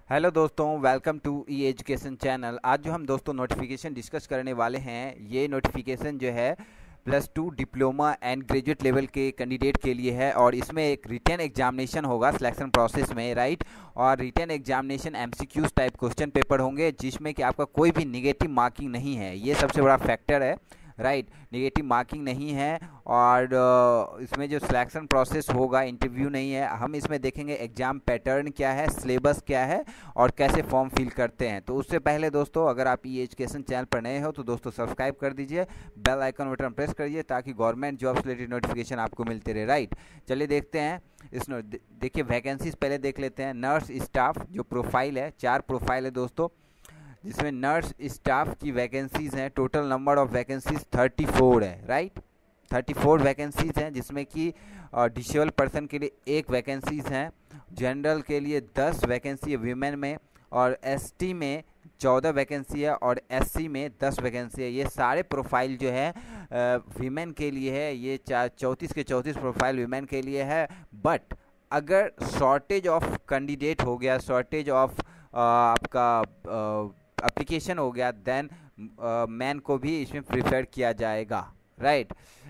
Hello दोस्तों, welcome to E education channel. आज जो हम दोस्तों नोटिफिकेशन डिस्कस करने वाले हैं, ये नोटिफिकेशन जो है +2 डिप्लोमा एंड ग्रेजुएट लेवल के कैंडिडेट के लिए है और इसमें एक रिटन एग्जामिनेशन होगा सिलेक्शन प्रोसेस में, राइट। और written examination MCQs type question paper होंगे जिसमें कि आपका कोई भी निगेटिव मार्किंग नहीं है। ये सबसे बड़ा फैक्टर है, राइट। निगेटिव मार्किंग नहीं है और इसमें जो सिलेक्शन प्रोसेस होगा, इंटरव्यू नहीं है। हम इसमें देखेंगे एग्ज़ाम पैटर्न क्या है, सिलेबस क्या है और कैसे फॉर्म फिल करते हैं। तो उससे पहले दोस्तों, अगर आप ई एजुकेशन चैनल पर नए हो तो दोस्तों सब्सक्राइब कर दीजिए, बेल आइकन बटन प्रेस करिए ताकि गवर्नमेंट जॉब से रिलेटेड नोटिफिकेशन आपको मिलते रहे, राइट। चलिए देखते हैं देखिए वैकेंसीज पहले देख लेते हैं। नर्स स्टाफ जो प्रोफाइल है, 4 प्रोफाइल है दोस्तों, जिसमें नर्स स्टाफ की वैकेंसीज़ हैं। टोटल नंबर ऑफ वैकेंसीज 34 है, राइट। 34 वैकेंसीज़ हैं जिसमें कि डिसेबल पर्सन के लिए 1 वैकेंसीज़ हैं, जनरल के लिए 10 वैकेंसी है विमेन में, और एसटी में 14 वैकेंसी है और एससी में 10 वैकेंसी है। ये सारे प्रोफाइल जो है वीमेन के लिए है। ये 34 के 34 प्रोफाइल वीमेन के लिए है। बट अगर शॉर्टेज ऑफ कैंडिडेट हो गया, शॉर्टेज ऑफ आपका एप्लीकेशन हो गया, देन मैन को भी इसमें प्रिफर किया जाएगा, राइट।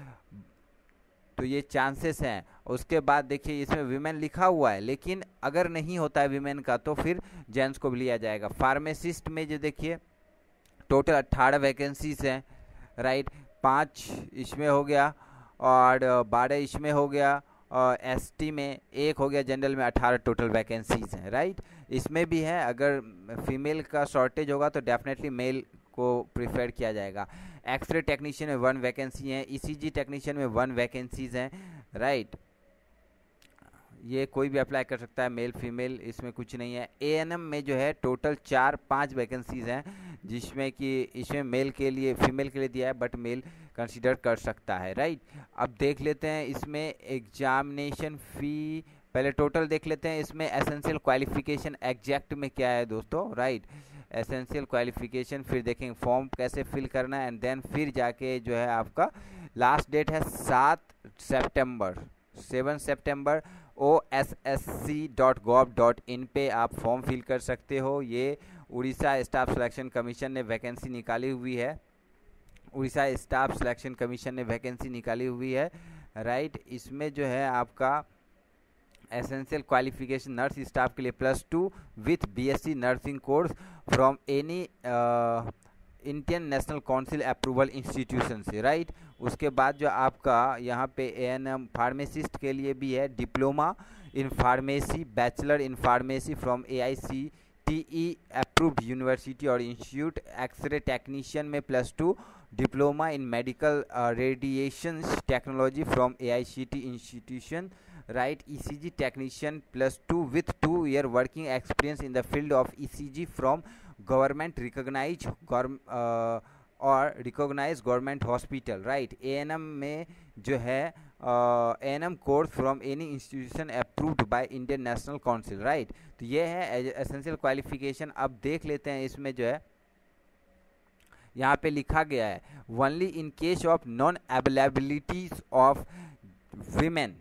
तो ये चांसेस हैं। उसके बाद देखिए इसमें विमेन लिखा हुआ है, लेकिन अगर नहीं होता है विमेन का तो फिर जेंट्स को भी लिया जाएगा। फार्मासिस्ट में जो देखिए टोटल 18 वैकेंसीज हैं, राइट। 5 इसमें हो गया और 12 इसमें हो गया और एसटी में 1 हो गया, जनरल में 18 टोटल वैकेंसीज हैं, राइट। इसमें भी है, अगर फीमेल का शॉर्टेज होगा तो डेफिनेटली मेल को प्रिफर किया जाएगा। एक्सरे टेक्नीशियन में 1 वैकेंसी है, ईसीजी टेक्नीशियन में 1 वैकेंसीज हैं, राइट। ये कोई भी अप्लाई कर सकता है, मेल फीमेल, इसमें कुछ नहीं है। एएनएम में जो है टोटल 4-5 वैकेंसीज हैं, जिसमें कि इसमें मेल के लिए, फीमेल के लिए दिया है बट मेल कंसीडर कर सकता है, राइट। अब देख लेते हैं इसमें एग्जामिनेशन फ़ी, पहले टोटल देख लेते हैं। इसमें एसेंशियल क्वालिफिकेशन एग्जैक्ट में क्या है दोस्तों, राइट। एसेंशियल क्वालिफिकेशन, फिर देखेंगे फॉर्म कैसे फिल करना है, एंड देन फिर जाके जो है आपका लास्ट डेट है 7 सितंबर OSSC.gov.in पे आप फॉर्म फिल कर सकते हो। ये उड़ीसा स्टाफ सिलेक्शन कमीशन ने वैकेंसी निकाली हुई है, उड़ीसा स्टाफ सिलेक्शन कमीशन ने वैकेंसी निकाली हुई है, राइट। इसमें जो है आपका एसेंशियल क्वालिफिकेशन नर्स स्टाफ के लिए +2 with BSc nursing course from any Indian national council approval institution से, राइट। उसके बाद जो आपका यहाँ पे एएनएम फार्मासिस्ट के लिए भी है, diploma in pharmacy, bachelor in pharmacy from AICTE approved university और इंस्टीट्यूट। एक्सरे टेक्नीशियन में +2, diploma in medical radiation technology from AICTE institution, right. ECG technician +2 with 2 year working experience in the field of ECG from government recognize और recognize government hospital, right. ANM में जो है ANM course from any institution approved by Indian national council, right. तो ये है essential qualification. अब देख लेते हैं इसमें जो है यहाँ पे लिखा गया है, only in case of non availabilities of women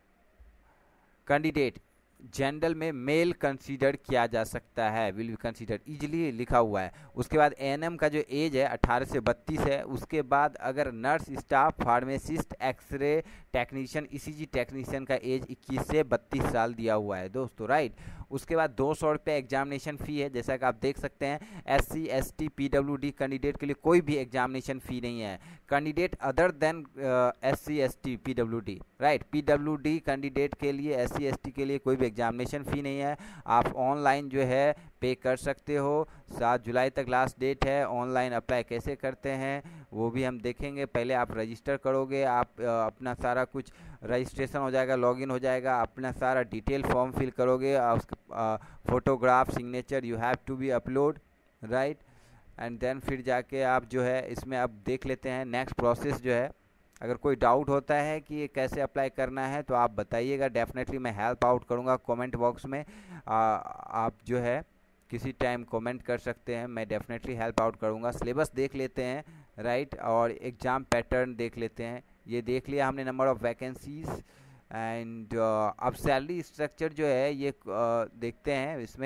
candidate general में मेल कंसीडर किया जा सकता है, विल बी कंसीडर इजीली लिखा हुआ है। उसके बाद एएनएम का जो एज है 18 से 32 है। उसके बाद अगर nurse staff, pharmacist, x ray technician, ECG technician का एज 21 से 32 साल दिया हुआ है दोस्तों, राइट। उसके बाद 200 रुपये एग्जामिनेशन फ़ी है, जैसा कि आप देख सकते हैं। SC ST PWD कैंडिडेट के लिए कोई भी एग्जामिनेशन फ़ी नहीं है। Candidate other than SC ST PWD, right. PWD candidate के लिए, SC ST के लिए कोई भी एग्जामिनेशन फ़ी नहीं है। आप ऑनलाइन जो है पे कर सकते हो। 7 जुलाई तक लास्ट डेट है। ऑनलाइन अप्लाई कैसे करते हैं वो भी हम देखेंगे। पहले आप रजिस्टर करोगे, आप अपना सारा कुछ रजिस्ट्रेशन हो जाएगा, लॉगिन हो जाएगा, अपना सारा डिटेल फॉर्म फिल करोगे, photograph, signature you have to be upload, right. And then फिर जाके आप जो है इसमें अब देख लेते हैं नेक्स्ट प्रोसेस जो है। अगर कोई डाउट होता है कि ये कैसे अप्लाई करना है तो आप बताइएगा, डेफिनेटली मैं हेल्प आउट करूँगा कमेंट बॉक्स में। आप जो है किसी टाइम कमेंट कर सकते हैं, मैं डेफिनेटली हेल्प आउट करूँगा। सिलेबस देख लेते हैं, राइट, और एग्ज़ाम पैटर्न देख लेते हैं। ये देख लिया हमने नंबर ऑफ़ वैकेंसीज़ एंड अब सैलरी स्ट्रक्चर जो है ये देखते हैं। इसमें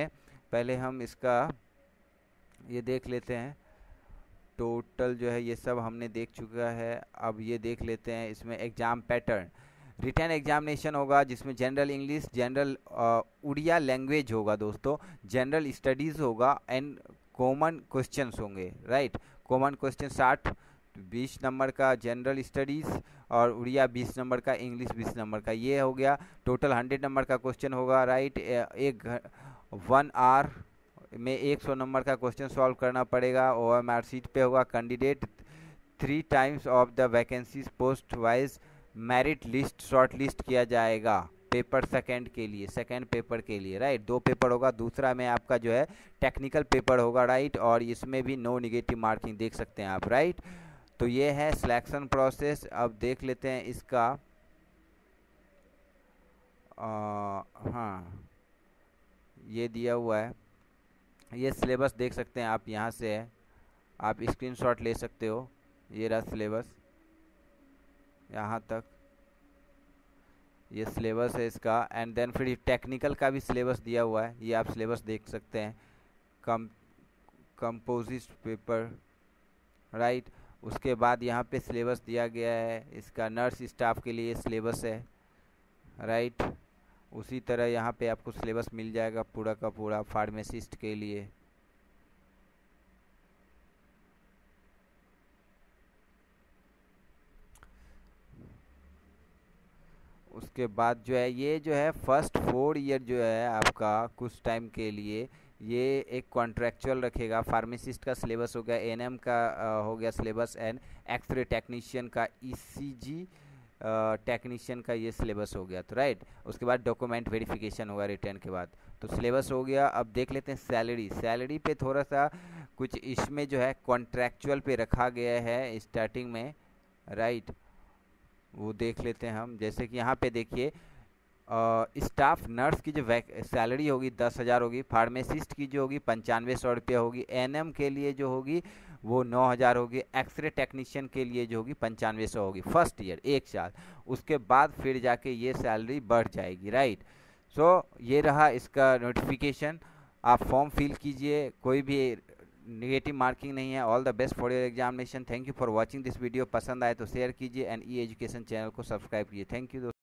पहले हम इसका ये देख लेते हैं। टोटल जो है ये सब हमने देख चुका है। अब ये देख लेते हैं इसमें एग्ज़ाम पैटर्न। रिटन एग्जामिनेशन होगा जिसमें general English, general Odia language होगा दोस्तों, जनरल स्टडीज़ होगा एंड कॉमन क्वेश्चंस होंगे, राइट। कॉमन क्वेश्चन 60 20 नंबर का जनरल स्टडीज़ और उड़िया 20 नंबर का, इंग्लिश 20 नंबर का, ये हो गया। टोटल 100 नंबर का क्वेश्चन होगा, राइट। 1 आवर में 100 नंबर का क्वेश्चन सॉल्व करना पड़ेगा। OMR सीट पे होगा। Candidate 3 times of the vacancies post wise merit list short list किया जाएगा पेपर सेकंड के लिए, सेकंड पेपर के लिए, राइट। 2 पेपर होगा। दूसरा में आपका जो है टेक्निकल पेपर होगा, राइट, और इसमें भी नो निगेटिव मार्किंग देख सकते हैं आप, राइट। तो ये है सिलेक्शन प्रोसेस। अब देख लेते हैं इसका। हाँ, ये दिया हुआ है, ये सिलेबस देख सकते हैं आप, यहाँ से है, आप स्क्रीनशॉट ले सकते हो। ये रहा सिलेबस, यहाँ तक ये सिलेबस है इसका। एंड देन फिर टेक्निकल का भी सिलेबस दिया हुआ है, ये आप सिलेबस देख सकते हैं। Composite paper, right. उसके बाद यहाँ पे सिलेबस दिया गया है इसका, नर्स स्टाफ के लिए सिलेबस है, राइट। उसी तरह यहाँ पे आपको सिलेबस मिल जाएगा पूरा का पूरा फार्मासिस्ट के लिए। उसके बाद जो है ये जो है फर्स्ट 4 ईयर जो है आपका कुछ टाइम के लिए ये एक कॉन्ट्रैक्चुअल रखेगा। फार्मासिस्ट का सिलेबस हो गया, एएनएम का हो गया सिलेबस, एंड एक्सरे टेक्नीशियन का, ईसीजी टेक्नीशियन का ये सिलेबस हो गया, तो राइट। उसके बाद डॉक्यूमेंट वेरिफिकेशन होगा रिटर्न के बाद, तो सिलेबस हो गया। अब देख लेते हैं सैलरी। सैलरी पे थोड़ा सा कुछ इसमें जो है कॉन्ट्रैक्चुअल पे रखा गया है स्टार्टिंग में, राइट। वो देख लेते हैं हम। जैसे कि यहाँ पे देखिए स्टाफ नर्स की जो सैलरी होगी 10,000 होगी, फार्मासिस्ट की जो होगी 9500 रुपया होगी, एएनएम के लिए जो होगी वो 9,000 होगी, एक्सरे टेक्नीशियन के लिए जो होगी 9500 होगी फर्स्ट ईयर, 1 साल। उसके बाद फिर जाके ये सैलरी बढ़ जाएगी, राइट। सो ये रहा इसका नोटिफिकेशन। आप फॉर्म फिल कीजिए, कोई भी नेगेटिव मार्किंग नहीं है। All the best for your examination. Thank you for watching this video. पसंद आए तो शेयर कीजिए एंड ई एजुकेशन चैनल को सब्सक्राइब कीजिए। Thank you.